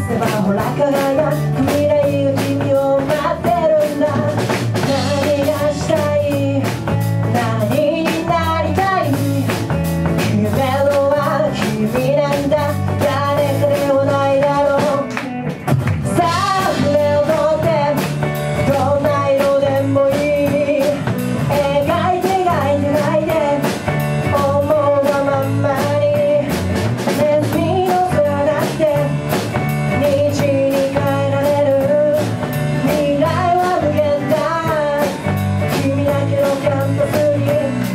せばほら輝く未来が君を待ってるんだ。何がしたい、何になりたい、決めるのは君なんだ。誰かではないだろう。さあ筆を取ってどんな色でもいい、描いて描いて描いて思うがまんまに。ネズミの空だって虹に変えられる。未来は無限だ、君だけのキャンパスに。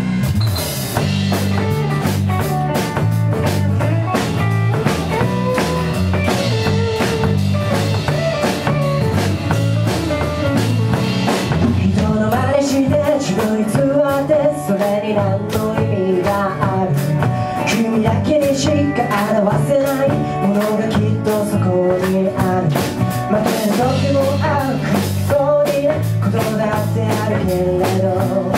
人の真似して自分に偽ってそれに何の意味がある。君だけにしか表せないものがきっとそこにある。負ける時もある、苦しそうになことだってあるけれど、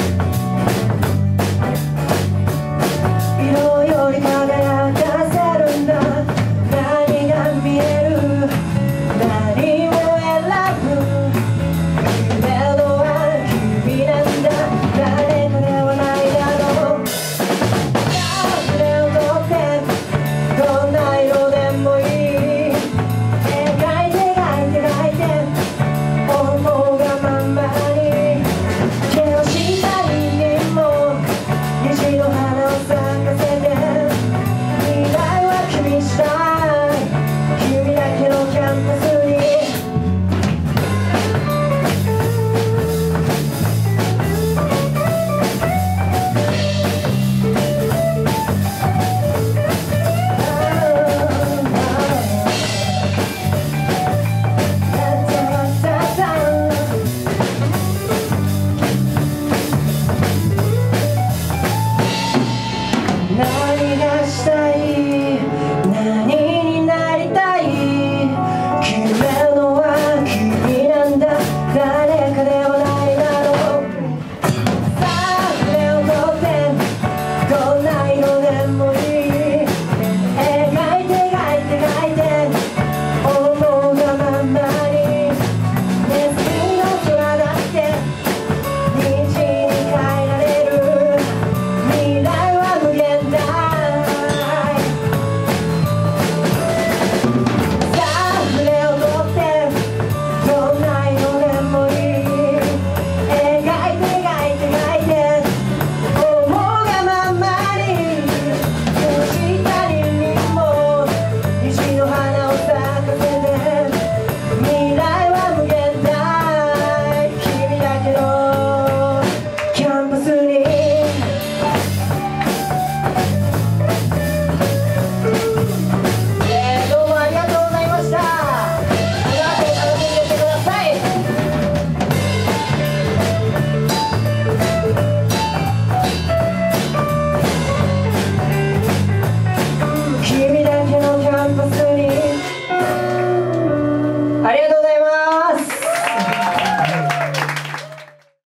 色より輝かせるんだ。何が見える